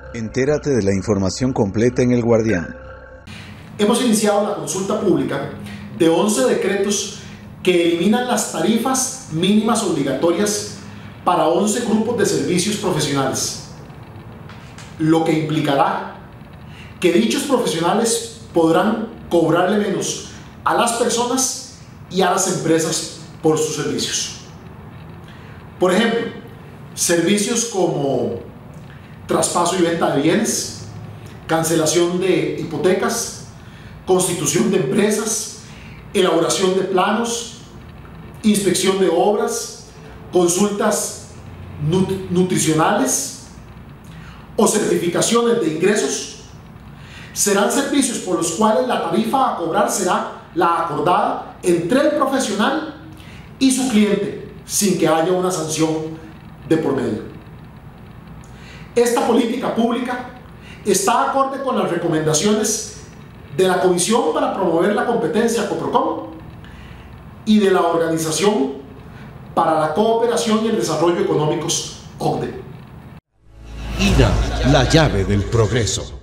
Entérate de la información completa en El Guardián. Hemos iniciado la consulta pública de 11 decretos que eliminan las tarifas mínimas obligatorias para 11 grupos de servicios profesionales, lo que implicará que dichos profesionales podrán cobrarle menos a las personas y a las empresas por sus servicios. Por ejemplo, servicios como traspaso y venta de bienes, cancelación de hipotecas, constitución de empresas, elaboración de planos, inspección de obras, consultas nutricionales o certificaciones de ingresos, serán servicios por los cuales la tarifa a cobrar será la acordada entre el profesional y su cliente, sin que haya una sanción de por medio. Esta política pública está acorde con las recomendaciones de la Comisión para Promover la Competencia, Coprocom, y de la Organización para la Cooperación y el Desarrollo Económicos, OCDE. INA, la llave del progreso.